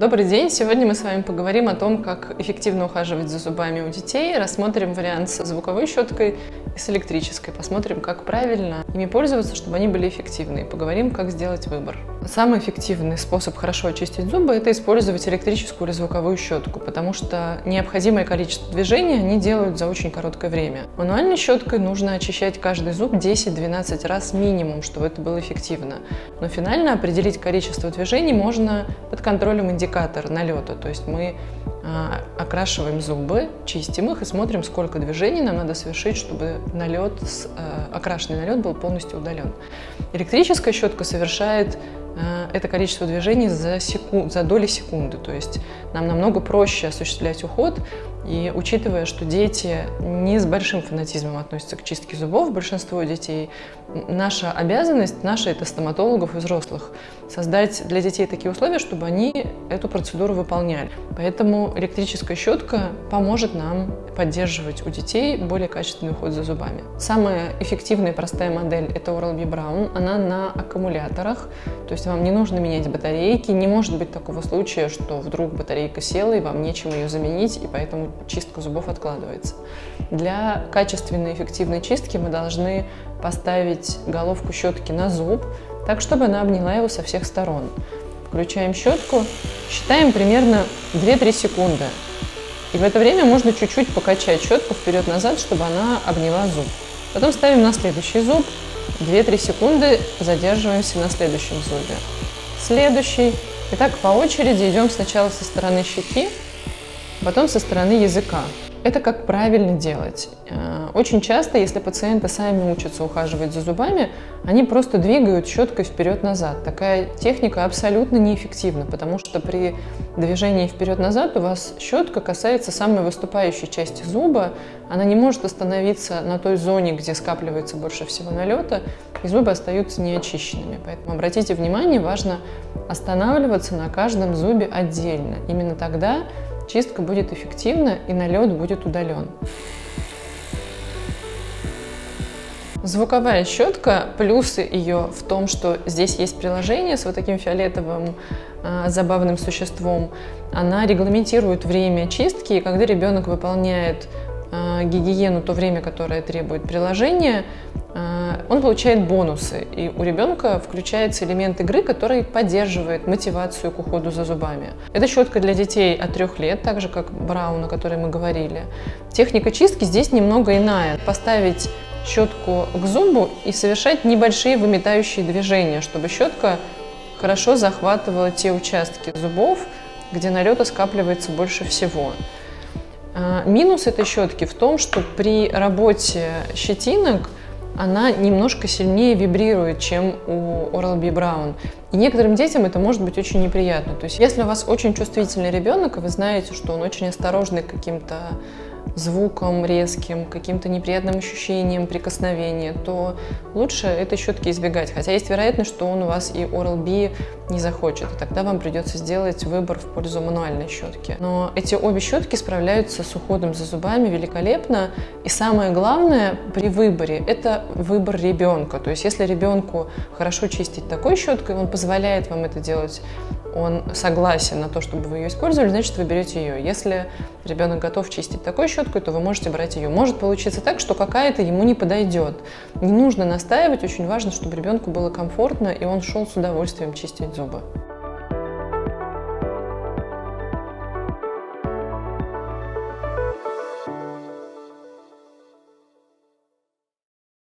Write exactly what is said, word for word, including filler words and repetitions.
Добрый день! Сегодня мы с вами поговорим о том, как эффективно ухаживать за зубами у детей. Рассмотрим вариант с звуковой щеткой и с электрической. Посмотрим, как правильно ими пользоваться, чтобы они были эффективны. И поговорим, как сделать выбор. Самый эффективный способ хорошо очистить зубы – это использовать электрическую или звуковую щетку, потому что необходимое количество движений они делают за очень короткое время. Мануальной щеткой нужно очищать каждый зуб десять-двенадцать раз минимум, чтобы это было эффективно. Но финально определить количество движений можно под контролем индикатора налета. То есть мы а, окрашиваем зубы, чистим их и смотрим, сколько движений нам надо совершить, чтобы налет, а, окрашенный налет был полностью удален. Электрическая щетка совершает а, это количество движений за, секунд, за доли секунды. То есть нам намного проще осуществлять уход. И учитывая, что дети не с большим фанатизмом относятся к чистке зубов, большинство детей, наша обязанность, наша это стоматологов и взрослых, создать для детей такие условия, чтобы они эту процедуру выполняли. Поэтому электрическая щетка поможет нам поддерживать у детей более качественный уход за зубами. Самая эффективная и простая модель – это Oral-B Braun. Она на аккумуляторах, то есть вам не нужно менять батарейки, не может быть такого случая, что вдруг батарейка села и вам нечем ее заменить, и поэтому чистка зубов откладывается. Для качественной эффективной чистки мы должны поставить головку щетки на зуб, так, чтобы она обняла его со всех сторон. Включаем щетку, считаем примерно две-три секунды. И в это время можно чуть-чуть покачать щетку вперед-назад, чтобы она обняла зуб. Потом ставим на следующий зуб, две-три секунды задерживаемся на следующем зубе. Следующий. И так по очереди идем сначала со стороны щеки, потом со стороны языка. Это как правильно делать. Очень часто, если пациенты сами учатся ухаживать за зубами, они просто двигают щеткой вперед-назад. Такая техника абсолютно неэффективна, потому что при движении вперед-назад у вас щетка касается самой выступающей части зуба, она не может остановиться на той зоне, где скапливается больше всего налета, и зубы остаются неочищенными. Поэтому обратите внимание, важно останавливаться на каждом зубе отдельно. Именно тогда чистка будет эффективна и налет будет удален. Звуковая щетка, плюсы ее в том, что здесь есть приложение с вот таким фиолетовым э, забавным существом. Она регламентирует время чистки, и когда ребенок выполняет э, гигиену, то время, которое требует приложения, э, он получает бонусы. И у ребенка включается элемент игры, который поддерживает мотивацию к уходу за зубами. Это щетка для детей от трех лет, так же как Braun, о которой мы говорили. Техника чистки здесь немного иная. Поставить щетку к зубу и совершать небольшие выметающие движения, чтобы щетка хорошо захватывала те участки зубов, где налета скапливается больше всего. Минус этой щетки в том, что при работе щетинок она немножко сильнее вибрирует, чем у Oral-B Braun. И некоторым детям это может быть очень неприятно. То есть, если у вас очень чувствительный ребенок, и вы знаете, что он очень осторожный к каким-то звуком резким, каким-то неприятным ощущением прикосновения, то лучше этой щетки избегать. Хотя есть вероятность, что он у вас и Oral-B не захочет, и тогда вам придется сделать выбор в пользу мануальной щетки. Но эти обе щетки справляются с уходом за зубами великолепно. И самое главное при выборе – это выбор ребенка. То есть если ребенку хорошо чистить такой щеткой, он позволяет вам это делать, он согласен на то, чтобы вы ее использовали, значит, вы берете ее. Если ребенок готов чистить такой щеткой, то вы можете брать ее. Может получиться так, что какая-то ему не подойдет. Не нужно настаивать, очень важно, чтобы ребенку было комфортно, и он шел с удовольствием чистить зубы.